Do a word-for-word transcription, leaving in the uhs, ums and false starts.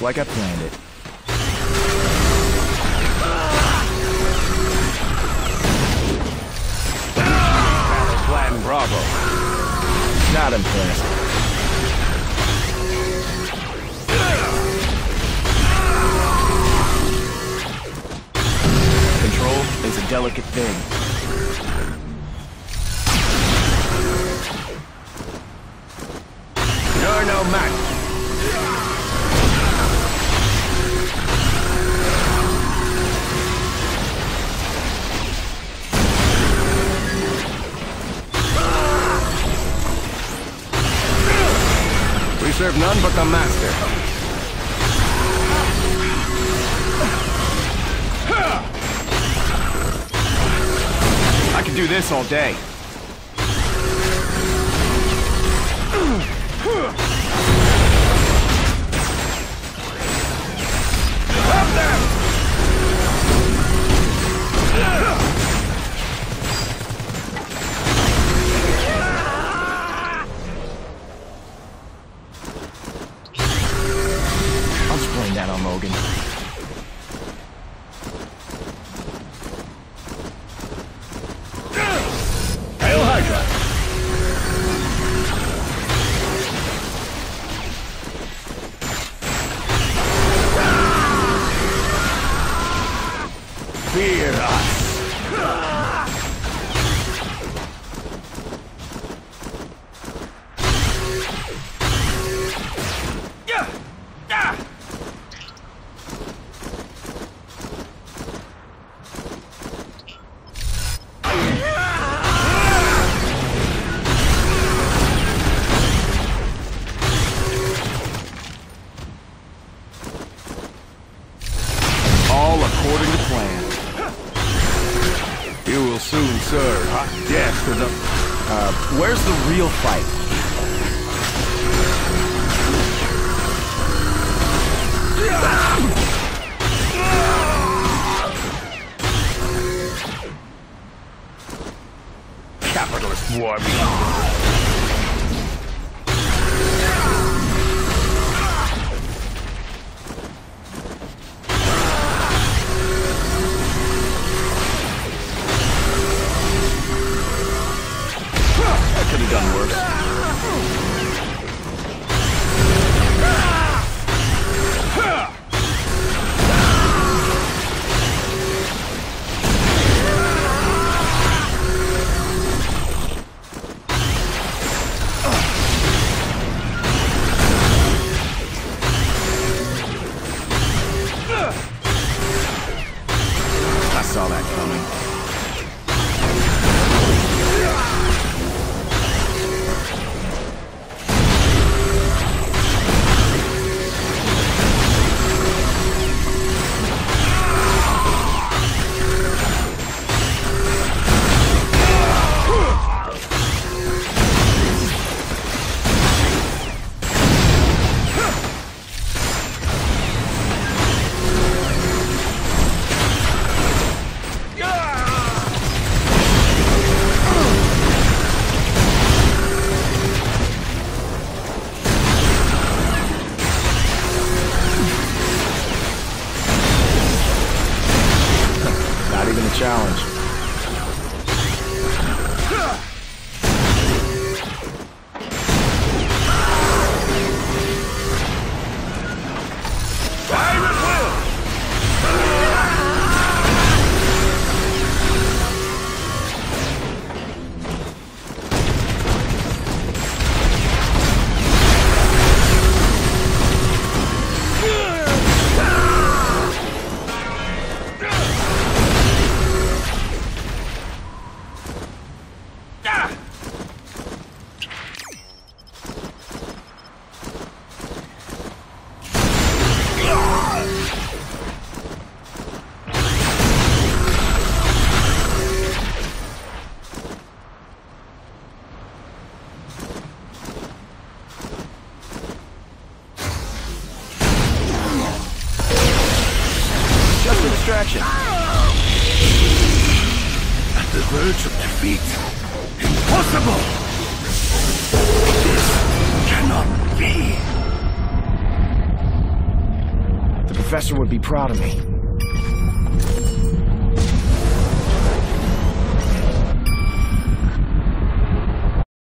like I planned it. Plan Bravo. Not impressed. Control is a delicate thing. You're no match. We serve none but the master. I could do this all day. Up there! I'll just blame that on Logan. Hail Hydra! Fear us! All according to plan. You will soon serve hot death to the... Uh, where's the real fight? Capitalist war machine. Could have done worse. I saw that coming. Not even a challenge. Distraction. At the verge of defeat. Impossible! This cannot be. professor would be proud of me.